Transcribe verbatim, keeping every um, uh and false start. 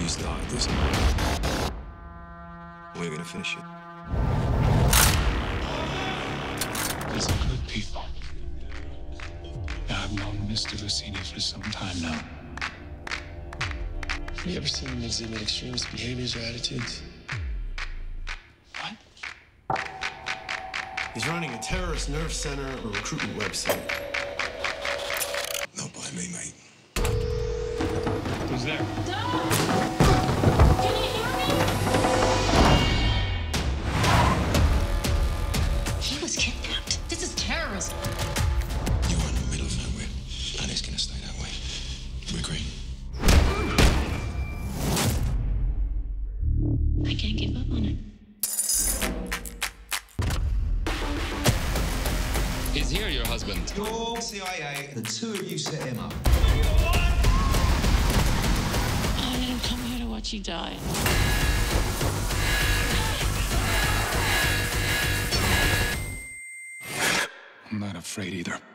started this. We're gonna finish it. These are good people. I've known Mister Lucini for some time now. You ever seen him exhibit extremist behaviors or attitudes? What? He's running a terrorist nerve center or recruitment website. Not by me, mate. Who's there? Dad! Can you hear me? He was kidnapped. This is terrorism. You are in the middle of nowhere, and it's gonna stay that way. We agree? I can't give up on it. Is here your husband? You're C I A. The two of you set him up. I didn't come here to watch you die. I'm not afraid either.